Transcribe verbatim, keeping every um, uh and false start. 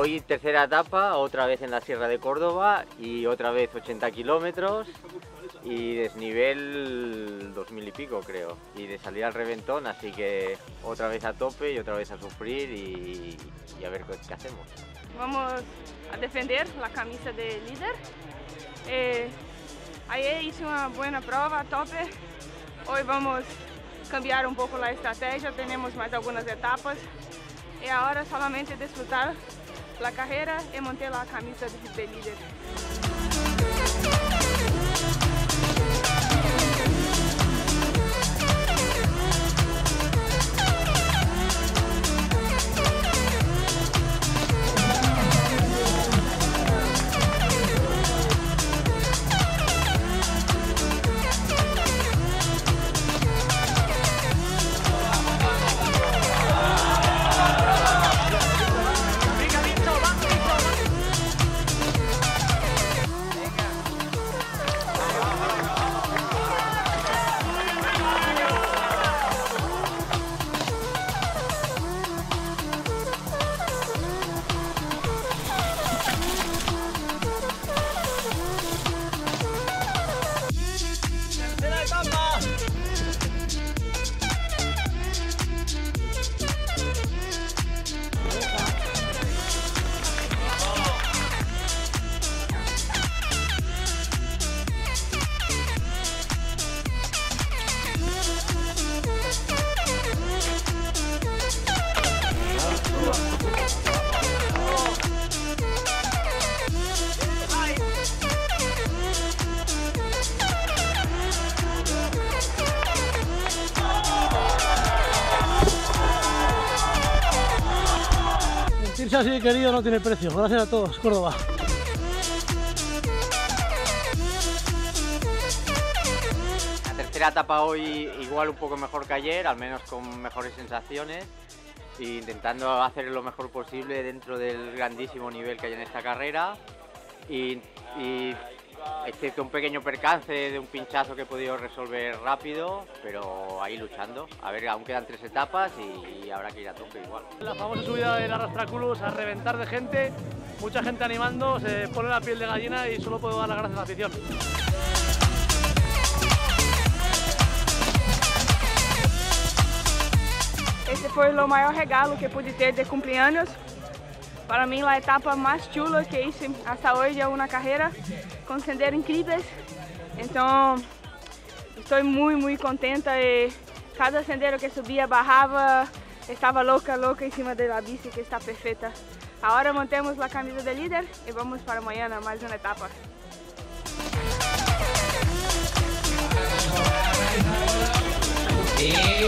Hoy tercera etapa, otra vez en la Sierra de Córdoba y otra vez ochenta kilómetros y desnivel dos mil y pico creo, y de salir al reventón, así que otra vez a tope y otra vez a sufrir y, y a ver qué, qué hacemos. Vamos a defender la camisa de líder. Eh, ayer hice una buena prueba a tope, hoy vamos a cambiar un poco la estrategia, tenemos más algunas etapas y ahora solamente disfrutar la carrera y montar la camisa de líder. Sentirse así querido no tiene precio. Gracias a todos, Córdoba. La tercera etapa hoy igual un poco mejor que ayer, al menos con mejores sensaciones, e intentando hacer lo mejor posible dentro del grandísimo nivel que hay en esta carrera y, y excepto un pequeño percance de un pinchazo que he podido resolver rápido, pero ahí luchando. A ver, aún quedan tres etapas y, y habrá que ir a tope igual. La famosa subida del Arrastraculos a reventar de gente, mucha gente animando, se pone la piel de gallina y solo puedo dar las gracias a la afición. Esse foi o maior regalo que pude ter de cumpleaños. Para mim, a etapa mais chula que hice hasta hoje é uma carreira com senderos incríveis. Então, estou muito, muito contenta e cada sendero que subia, barrava, estava louca, louca em cima da bici que está perfeita. Agora montemos a camisa de líder e vamos para amanhã mais uma etapa. Yeah.